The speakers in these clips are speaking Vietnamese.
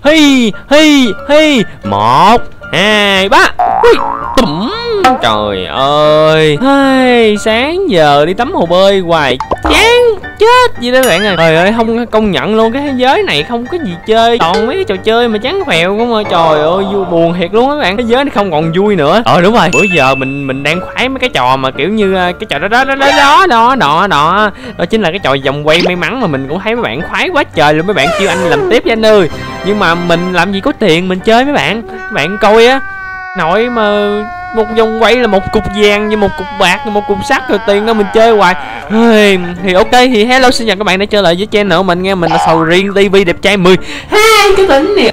hi hi hi. 1 2 3. Tủm. Trời ơi, sáng giờ đi tắm hồ bơi hoài chán chết gì đó bạn ơi. Trời ơi, không công nhận luôn, cái thế giới này không có gì chơi, toàn mấy cái trò chơi mà chán phèo không ơi. Trời ơi, vui buồn thiệt luôn các bạn, thế giới này không còn vui nữa. Đúng rồi, bữa giờ mình đang khoái mấy cái trò mà kiểu như cái trò đó chính là cái trò vòng quay may mắn, mà mình cũng thấy mấy bạn khoái quá trời luôn. Mấy bạn kêu anh làm tiếp với anh ơi, nhưng mà mình làm gì có tiền mình chơi mấy bạn coi á, nội mà một vòng quay là một cục vàng như một cục bạc, một cục sắt, rồi tiền đó mình chơi hoài. Thì ok, thì hello, xin chào các bạn đã trở lại với channel của mình nghe. Mình là Sầu Riêng TV đẹp trai 10 hai cái tính nè,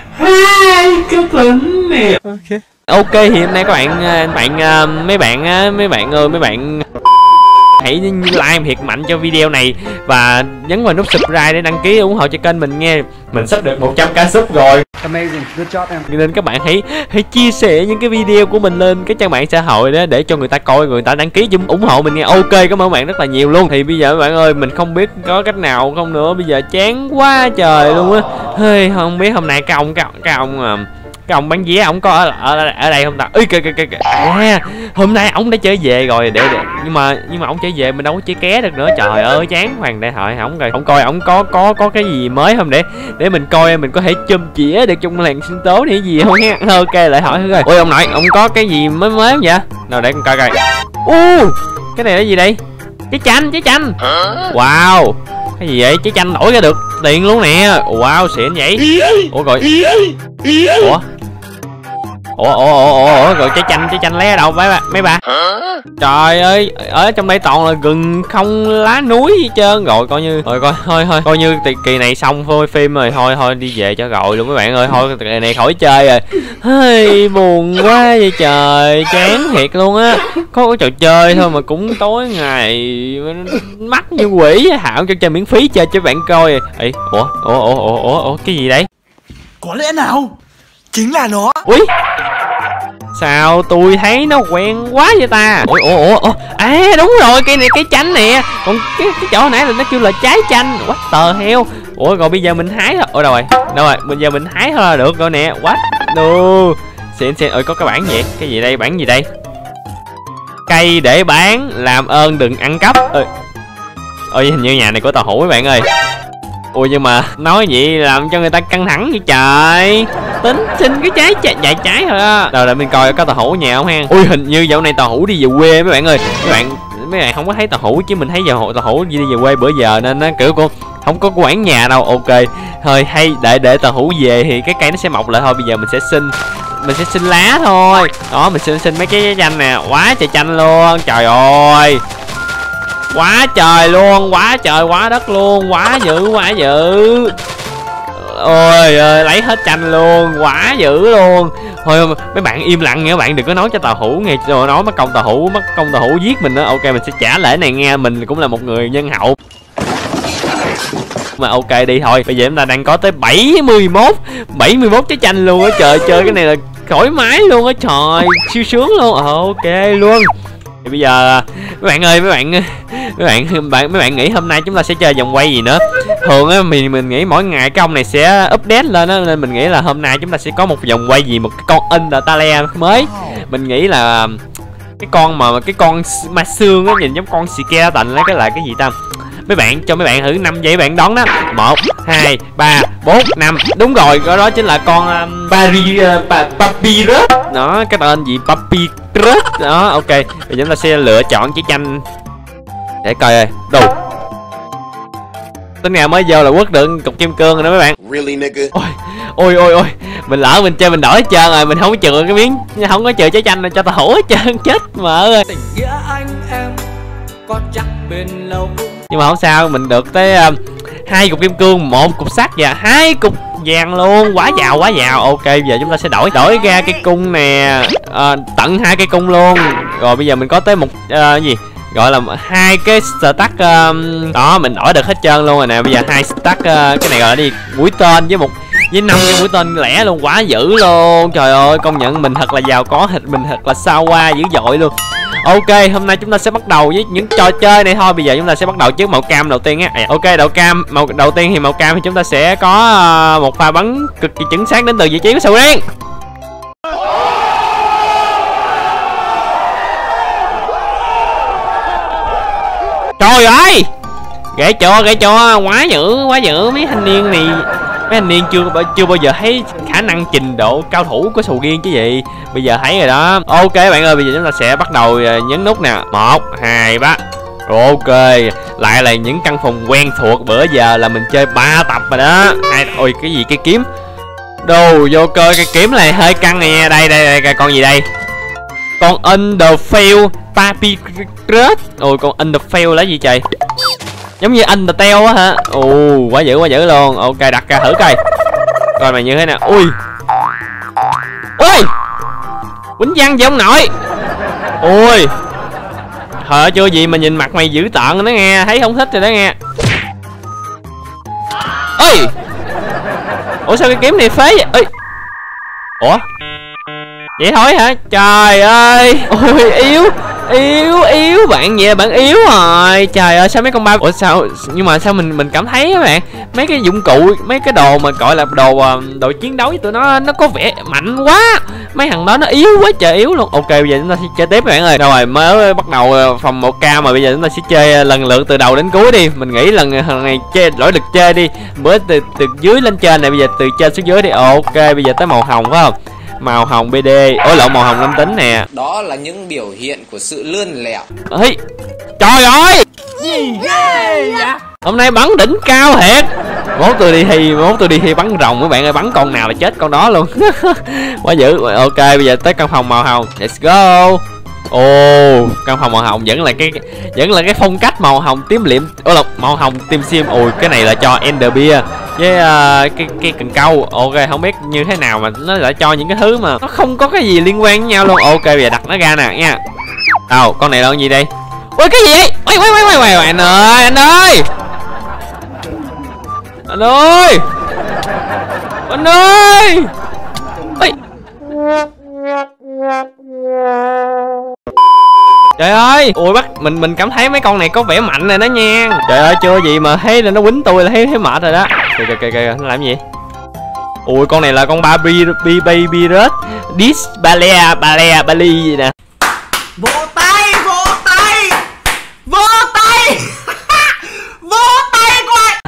ok. Thì hôm nay các bạn mấy bạn hãy like thiệt mạnh cho video này và nhấn vào nút subscribe để đăng ký ủng hộ cho kênh mình nghe. Mình sắp được 100k sub rồi. Amazing, good job em. Nên các bạn hãy chia sẻ những cái video của mình lên cái trang mạng xã hội đó để cho người ta coi, người ta đăng ký giúp ủng hộ mình nghe. Ok, cảm ơn bạn rất là nhiều luôn. Thì bây giờ các bạn ơi, mình không biết có cách nào không nữa, bây giờ chán quá trời luôn á. Không biết hôm nay cái ông bán vé ổng có ở đây không ta? Hôm nay ổng đã trở về rồi, để nhưng mà ổng trở về mình đâu có chơi ké được nữa. Trời ơi, chán hoàng đại hội ổng rồi. Ổng coi ổng có cái gì mới không để mình coi, mình có thể chum chĩa được trong làng sinh tố hay gì không ha. Ok, lại hỏi thử coi. Ôi ông nội, ông có cái gì mới không vậy? Nào để con coi coi. Cái này là gì đây? Trái chanh. Wow, cái gì vậy? Trái chanh đổi ra được tiền luôn nè. Wow, xịn vậy. Ủa rồi. Ủa rồi trái chanh lấy ở đâu mấy bà? Trời ơi, ở trong đây toàn là rừng không lá núi hết trơn rồi, coi như coi như kỳ này xong thôi phim rồi, thôi đi về cho rồi luôn mấy bạn ơi. Thôi kỳ này khỏi chơi rồi. Buồn quá vậy trời, chán thiệt luôn á. Có cái trò chơi thôi mà cũng tối ngày mắc như quỷ. Hảo cho chơi miễn phí chơi cho bạn coi. Ủa cái gì đấy? Có lẽ nào chính là nó. Ui, sao tôi thấy nó quen quá vậy ta? Ủa đúng rồi, cây này cái chanh nè. Còn cái chỗ hồi nãy là nó kêu là trái chanh. What the hell? Ủa rồi bây giờ mình hái thôi. Đâu rồi bây giờ mình hái thôi là được rồi nè. What no. Xịn. Ơi có cái bảng gì? Cái gì đây? Bảng gì đây? Cây để bán, làm ơn đừng ăn cắp. Ôi hình như nhà này của tàu hủ các bạn ơi. Ui nhưng mà nói vậy làm cho người ta căng thẳng vậy trời. Tính xin cái vài trái thôi á. Rồi để mình coi có tàu hủ nhà không ha. Ui hình như dạo này tàu hủ đi về quê mấy bạn ơi. Mấy bạn không có thấy tàu hủ, chứ mình thấy tàu hủ đi về quê bữa giờ nên nó kiểu cô không có quán nhà đâu. Ok thôi, hay để tàu hủ về thì cái cây nó sẽ mọc lại thôi. Bây giờ mình sẽ xin lá thôi. Đó, mình xin mấy cái chanh nè. Quá trời chanh luôn, trời ơi, quá trời luôn, quá trời quá đất luôn, quá dữ. Ôi lấy hết chanh luôn, quá dữ luôn. Thôi mấy bạn im lặng nha, các bạn đừng có nói cho tàu hủ nghe, rồi nói mất công tàu hủ giết mình đó. Ok, mình sẽ trả lễ này nghe, mình cũng là một người nhân hậu mà. Ok đi thôi, bây giờ chúng ta đang có tới 71 trái chanh luôn á trời. Chơi cái này là thoải mái luôn á trời, siêu sướng luôn. Ok luôn. Thì bây giờ mấy bạn ơi, mấy bạn nghĩ hôm nay chúng ta sẽ chơi vòng quay gì nữa? Thường á mình nghĩ mỗi ngày cái ông này sẽ update lên á, nên mình nghĩ là hôm nay chúng ta sẽ có một vòng quay gì, một cái con Undertale mới. Mình nghĩ là cái con ma xương á, nhìn giống con skeleton lấy cái là cái gì ta? Mấy bạn thử 5 giây bạn đoán đó. 1 2 3 4 5. Đúng rồi, đó chính là con Papyrus. Đó, cái tên gì Papyrus đó. Ok, bây giờ chúng ta sẽ lựa chọn trái chanh để coi ơi. Đồ tính ngày mới vô là quất được cục kim cương rồi đó mấy bạn. Really nigga. Ôi mình lỡ mình chơi mình đổi hết trơn rồi, mình không có chừa cái miếng, không có chừa trái chanh cho tao hủ hết trơn, chết mà ơi. Tình nghĩa anh em có chắc bền lâu. Nhưng mà không sao, mình được tới 2 cục kim cương, 1 cục sắt và 2 cục vàng luôn. Quá giàu. Ok, giờ chúng ta sẽ đổi ra cây cung nè, tận 2 cây cung luôn. Rồi bây giờ mình có tới một gì gọi là 2 cái stack đó, mình đổi được hết trơn luôn rồi nè. Bây giờ 2 stack cái này gọi là đi mũi tên với 5 cái mũi tên lẻ luôn, quá dữ luôn. Trời ơi, công nhận mình thật là giàu có, mình thật là sao qua dữ dội luôn. Ok, hôm nay chúng ta sẽ bắt đầu với những trò chơi này thôi. Bây giờ chúng ta sẽ bắt đầu trước màu cam đầu tiên á. Ok, màu đầu tiên thì màu cam thì chúng ta sẽ có một pha bắn cực kỳ chính xác đến từ vị trí của sầu riêng. Trời ơi, ghê chưa, quá dữ mấy thanh niên này. Mấy anh niên chưa bao giờ thấy khả năng trình độ cao thủ của sầu riêng chứ gì. Bây giờ thấy rồi đó. Ok bạn ơi, bây giờ chúng ta sẽ bắt đầu nhấn nút nè. 1, 2, 3. Ok, lại là những căn phòng quen thuộc. Bữa giờ là mình chơi 3 tập rồi đó. Ôi cái gì, cái kiếm. Đồ vô cơ, cái kiếm này hơi căng nè. Đây con gì đây? Con Underfield Papyrus. Ôi con Underfield là gì trời? Giống như Undertale á hả? Ồ, quá dữ luôn. Ok, đặt ra thử coi. Coi mày như thế nào. Ui. Ui. Quýnh văn gì ông nội. Ui. Thôi chưa gì mà nhìn mặt mày dữ tợn đó nghe. Thấy không thích rồi đó nghe. Ôi. Ủa sao cái kiếm này phế vậy? Ê. Ủa? Vậy thôi hả? Trời ơi. Ôi yếu bạn, vậy là bạn yếu rồi. Trời ơi, sao mấy con ba. Ủa sao, nhưng mà sao mình cảm thấy các bạn, mấy cái dụng cụ, mấy cái đồ mà gọi là đồ chiến đấu với tụi nó có vẻ mạnh quá. Mấy thằng đó nó yếu quá trời yếu luôn. Ok, bây giờ chúng ta sẽ chơi tiếp bạn ơi. Rồi mới bắt đầu phòng 1k mà bây giờ chúng ta sẽ chơi lần lượt từ đầu đến cuối đi. Mình nghĩ lần này chơi đổi lực chơi đi. Bữa từ dưới lên trên này, bây giờ từ trên xuống dưới đi. Ok, bây giờ tới màu hồng phải không? Màu hồng BD, ối lộn, màu hồng nam tính nè. Đó là những biểu hiện của sự lươn lẹo. Ê, trời ơi, gì ghê vậy? Hôm nay bắn đỉnh cao thiệt. Mốt tôi đi thi bắn rồng các bạn ơi, bắn con nào là chết con đó luôn. Quá dữ. Ok, bây giờ tới căn phòng màu hồng. Let's go. Ồ, căn phòng màu hồng vẫn là cái phong cách màu hồng tím liệm. Ủa lộc, màu hồng tim sim. Ui, cái này là cho Ender Beer với cái cần câu. Ok, không biết như thế nào mà nó lại cho những cái thứ mà nó không có cái gì liên quan với nhau luôn. Ok, bây giờ đặt nó ra nè nha. Đâu, con này là con gì đây? Ui, cái gì vậy? Quay anh ơi, anh ơi. Ê. Trời ơi, ui bắt mình cảm thấy mấy con này có vẻ mạnh rồi đó nha. Trời ơi, chưa gì mà thấy là nó quýnh tôi là thấy mệt rồi đó. Kìa, nó làm gì? Ui, con này là con Papyrus Bali gì nè. Vỗ tay vỗ tay coi.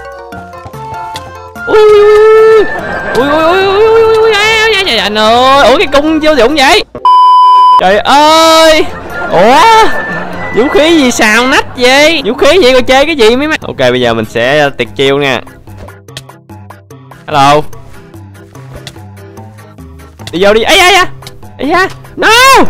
Ui anh ơi. Ủa cái cung vô dụng vậy? Trời ơi. Ủa vũ khí gì xào nách vậy? Vũ khí vậy coi chơi cái gì mấy má. Ok, bây giờ mình sẽ tiệt chiêu nha. Hello. Đi vô đi. Ây da. No.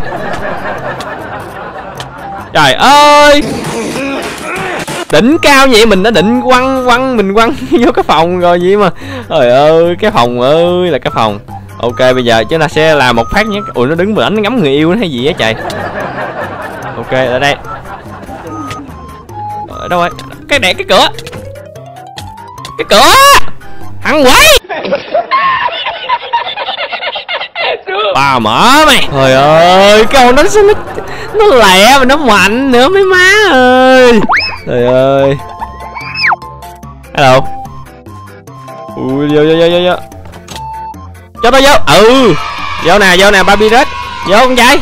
Trời ơi. Đỉnh cao vậy, mình đã định quăng mình quăng vô cái phòng rồi vậy mà. Trời ơi, cái phòng ơi là cái phòng. Ok, bây giờ chúng ta sẽ làm một phát nhé. Ui, nó đứng bển nó ngắm người yêu nó hay gì á trời. Ok, ở đây. Ở đâu rồi? Cái cửa. Thằng quỷ. Bà mở mày. Trời ơi, cái con đó sao nó lẹ mà nó mạnh nữa mấy má ơi. Trời ơi. Hello. Ui, vô. Cho tôi vô. Vô nè Papyrus. Vô con trai.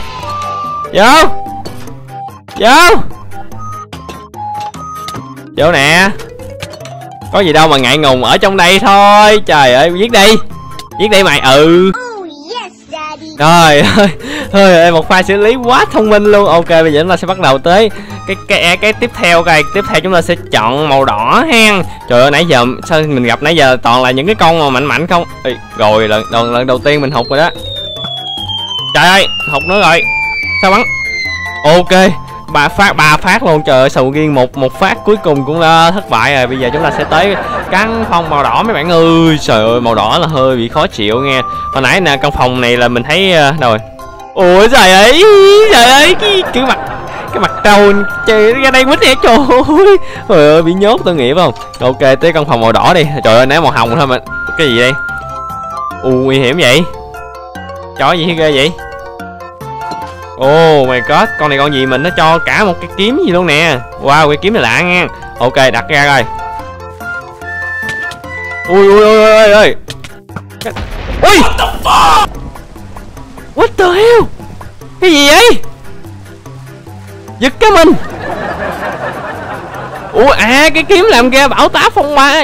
Vô nè. Có gì đâu mà ngại ngùng, ở trong đây thôi. Trời ơi, viết đi mày. Trời ơi, một pha xử lý quá thông minh luôn. Ok, bây giờ chúng ta sẽ bắt đầu tới cái tiếp theo coi. Tiếp theo chúng ta sẽ chọn màu đỏ hen. Trời ơi, nãy giờ sao mình gặp nãy giờ toàn là những cái con mà mạnh không. Ê, rồi lần đầu tiên mình hụt rồi đó. Trời ơi, hụt nữa rồi. Sao bắn? Ok, ba phát luôn. Trời ơi, sầu riêng một phát cuối cùng cũng thất bại rồi. Bây giờ chúng ta sẽ tới căn phòng màu đỏ mấy bạn ơi. Trời ơi, màu đỏ là hơi bị khó chịu nghe. Hồi nãy nè, căn phòng này là mình thấy đâu rồi. Ôi trời ơi, cái mặt trâu chơi ra đây quýt nè. Trời ơi, bị nhốt tôi nghĩ phải không. Ok, tới căn phòng màu đỏ đi. Trời ơi, nãy màu hồng thôi mà. Cái gì đây? Nguy hiểm vậy. Chó gì ghê vậy? Oh my god, con này con gì mình nó cho cả một cái kiếm gì luôn nè. Wow, cái kiếm này lạ nha. Ok, đặt ra rồi. Ui ui ui ui ui. Ui. What the fuck? What the hell? Cái gì vậy? Giật cái mình. Ủa cái kiếm làm ra bão táp phong ba.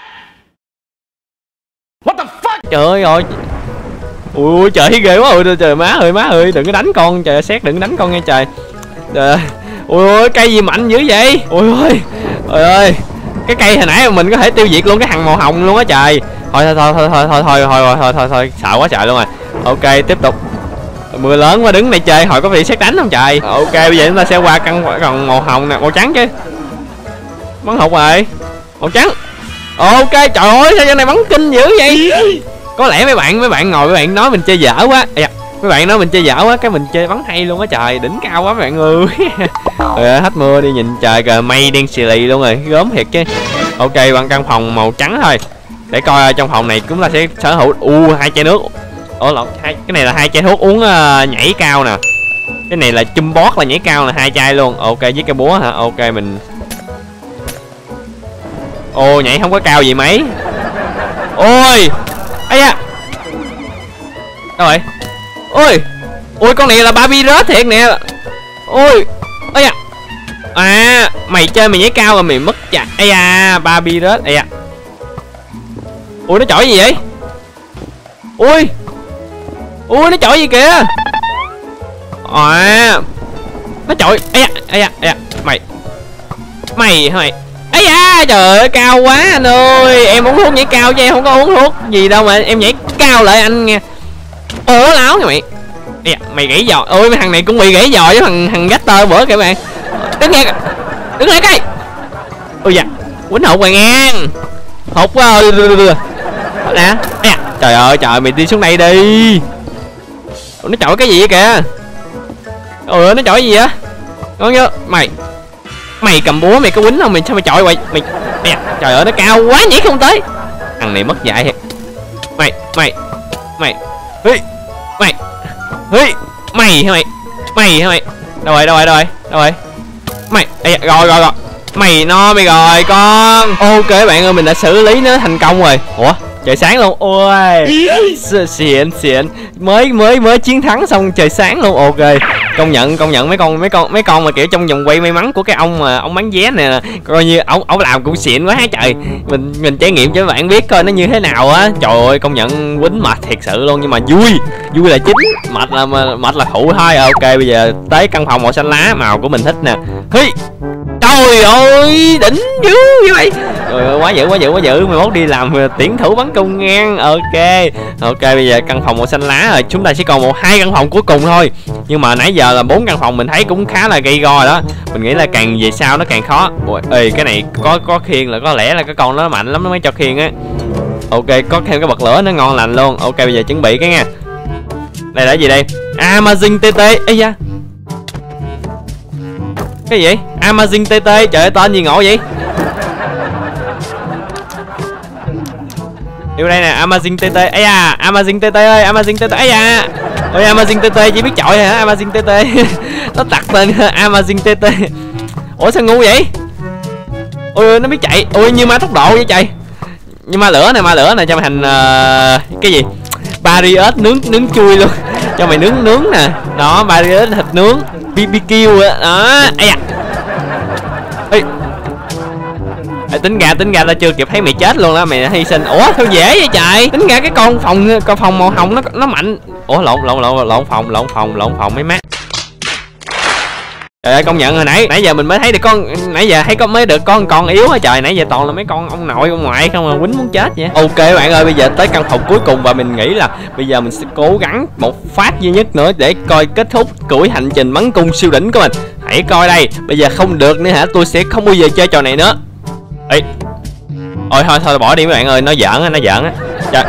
What the fuck? Trời ơi. Ui trời ghê quá. Ui trời má ơi đừng có đánh con. Trời xét đừng đánh con nghe trời. Trời. Ui cây gì mạnh dữ vậy? Ui ơi. Trời ơi. Cái cây hồi nãy mình có thể tiêu diệt luôn cái thằng màu hồng luôn á trời. Thôi sợ quá trời luôn rồi. Ok tiếp tục. Mưa lớn quá đứng này chơi hồi có bị xét đánh không trời. Ok bây giờ chúng ta sẽ qua căn màu hồng nè, màu trắng chứ. Bắn hụt rồi. Màu trắng. Ok trời ơi sao chỗ này bắn kinh dữ vậy? Có lẽ mấy bạn ngồi mấy bạn nói mình chơi dở quá. Mấy bạn nói mình chơi dở quá cái mình chơi bắn hay luôn á trời, đỉnh cao quá mấy bạn ơi. Rồi hết mưa đi nhìn trời kìa, mây đen xì lì luôn rồi, gớm thiệt chứ. Ok bằng căn phòng màu trắng thôi. Để coi trong phòng này chúng ta sẽ sở hữu 2 chai nước. Lộn, cái này là 2 chai thuốc uống nhảy cao nè. Cái này là chum bót là nhảy cao là 2 chai luôn. Ok với cái búa hả? Ok mình. Nhảy không có cao gì mấy. Ôi. Ây da. Đâu vậy? Ôi con này là Barbie rớt thiệt nè. Ôi. Ây da. Mày chơi mày nhảy cao rồi mày mất chặt. Ây da, Barbie rớt. Ây da. Ui nó chọi gì vậy? Ui nó chọi gì kìa. Nó chọi. Ây da. Mày ấy da trời ơi cao quá anh ơi. Em uống thuốc nhảy cao chứ em không có uống thuốc gì đâu mà em nhảy cao lại anh nghe. Láo nha mày. Mày gãy giò. Ôi thằng này cũng bị gãy giò với thằng Gator bữa kìa bạn. Đứng nghe cái. Ôi dạ quýnh hụt rồi ngang. Hụt quá rồi. Nè. Trời ơi trời mày đi xuống đây đi. Nó chọi cái gì vậy kìa. Nó chọi gì vậy? Ngon chưa? Mày cầm búa mày có quýnh không? Mày sao mày chọi vậy? Mày trời ơi nó cao quá nhảy không tới. Thằng này mất dạy thiệt. Mày đâu rồi mày rồi mày no mày rồi con. Ok bạn ơi mình đã xử lý nó thành công rồi. Ủa trời sáng luôn. Ôi xịn mới chiến thắng xong trời sáng luôn. Ok công nhận mấy con mà kiểu trong vòng quay may mắn của cái ông mà ông bán vé nè, coi như ông làm cũng xịn quá trời. Mình trải nghiệm cho các bạn biết coi nó như thế nào á. Trời ơi công nhận quýnh mệt thiệt sự luôn, nhưng mà vui là chính, mệt là phụ thôi. Ok bây giờ tới căn phòng màu xanh lá, màu của mình thích nè. Trời ơi đỉnh dữ như vậy. Trời ơi quá dữ. 11 đi làm tuyển thủ bắn cung ngang. Ok bây giờ căn phòng màu xanh lá rồi, chúng ta chỉ còn 2 căn phòng cuối cùng thôi. Nhưng mà nãy giờ là 4 căn phòng mình thấy cũng khá là gây go rồi đó. Mình nghĩ là càng về sau nó càng khó. Ôi cái này có khiên là có lẽ là cái con nó mạnh lắm nó mới cho khiên á. Ok có thêm cái bật lửa nó ngon lành luôn. Ok bây giờ chuẩn bị cái nha. Đây là gì đây? Amazing TT. Ây da. Cái gì? Amazing TT. Trời ơi tên gì ngộ vậy? Yêu đây nè Amazing TT. Ây da Amazing TT ơi, Amazing TT. Ây da. Ôi Amazing TT chỉ biết chọi hả? Amazing TT. Nó tặc tên Amazing TT. Ủa sao ngu vậy? Ôi nó biết chạy. Ôi như ma tốc độ vậy trời. Như ma lửa này cho mày thành cái gì? Barrier nướng chui luôn. Cho mày nướng nè. Đó Barrier thịt nướng BBQ á. Đó. Ây da. Tính ra tao chưa kịp thấy mày chết luôn đó, mày đã hy sinh. Ủa sao dễ vậy trời? Tính ra cái con phòng màu hồng nó mạnh. Ủa lộn phòng mấy má. Trời ơi công nhận hồi nãy giờ mình mới thấy được nãy giờ thấy mới được con yếu á trời, nãy giờ toàn là mấy con ông nội ông ngoại không mà quýnh muốn chết vậy. Ok bạn ơi bây giờ tới căn phòng cuối cùng và mình nghĩ là bây giờ mình sẽ cố gắng một phát duy nhất nữa để coi kết thúc chuỗi hành trình bắn cung siêu đỉnh của mình. Hãy coi đây, bây giờ không được nữa hả? Tôi sẽ không bao giờ chơi trò này nữa. Ê. Ôi thôi bỏ đi mấy bạn ơi, nó giỡn á. Trời.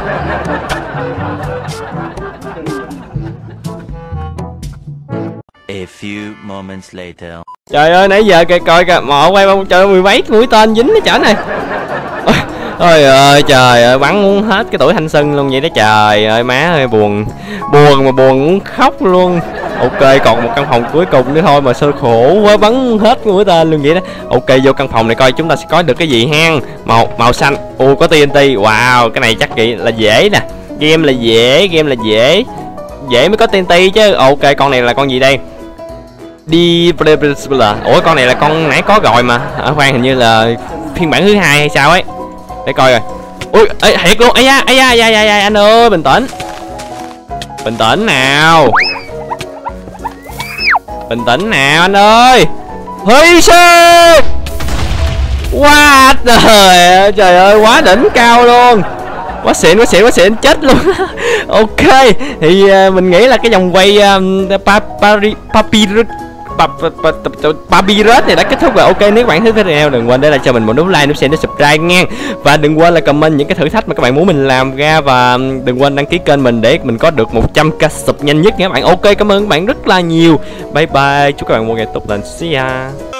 A few moments later. Trời ơi nãy giờ coi kìa, một quay trời 10 mấy mũi tên dính cái chở này. Ôi ơi trời ơi bắn muốn hết cái tuổi thanh xuân luôn vậy đó trời ơi má ơi buồn muốn khóc luôn. Ok, còn một căn phòng cuối cùng nữa thôi mà sao khổ quá, bắn hết mũi tên luôn vậy đó. Ok, vô căn phòng này coi chúng ta sẽ có được cái gì ha. Màu xanh. Có TNT. Wow, cái này chắc là dễ nè. Game là dễ. Dễ mới có TNT chứ. Ok, con này là con gì đây? Ủa, con này là con nãy có rồi mà. Khoan, hình như là phiên bản thứ 2 hay sao ấy. Để coi rồi. Ui, thiệt luôn. Ây da, anh ơi, bình tĩnh. Bình tĩnh nào anh ơi. Huy shit. Wow, trời ơi, quá đỉnh cao luôn. Quá xịn, chết luôn. Ok, thì mình nghĩ là cái vòng quay Papyrus này đã kết thúc rồi. Ok, nếu các bạn thích video đừng quên để lại cho mình một nút like, nút share, nút subscribe nha. Và đừng quên là comment những cái thử thách mà các bạn muốn mình làm ra. Và đừng quên đăng ký kênh mình để mình có được 100k sub nhanh nhất nha các bạn. Ok, cảm ơn các bạn rất là nhiều. Bye bye, chúc các bạn một ngày tốt lành. See ya.